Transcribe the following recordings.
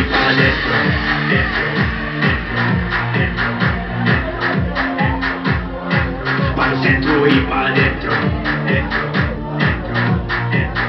pa' dentro, dentro, dentro, dentro, pa'l centro y pa' dentro, dentro, dentro, dentro,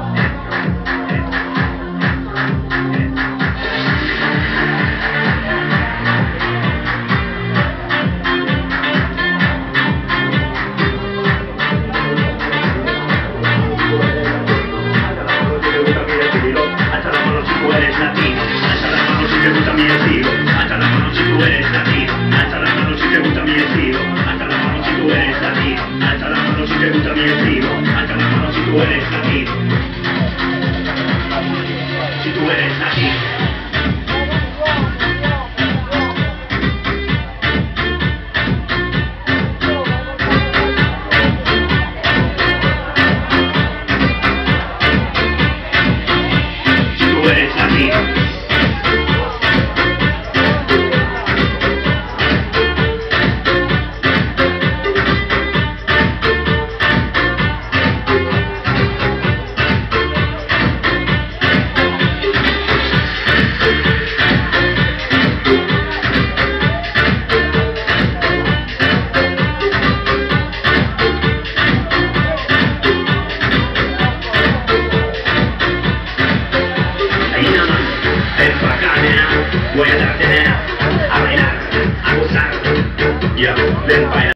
alza la mano si tú eres latino, alza la mano si te gusta mi estilo, alza la mano si tú eres latino, alza la mano si te gusta mi estilo, alza la mano si tú eres latino, alza la mano si te gusta mi estilo, alza la mano si tú eres latino, si tú eres latino. Tú eres latino. Voy a darte, nena, a bailar, a gozar, yo, ven, baila.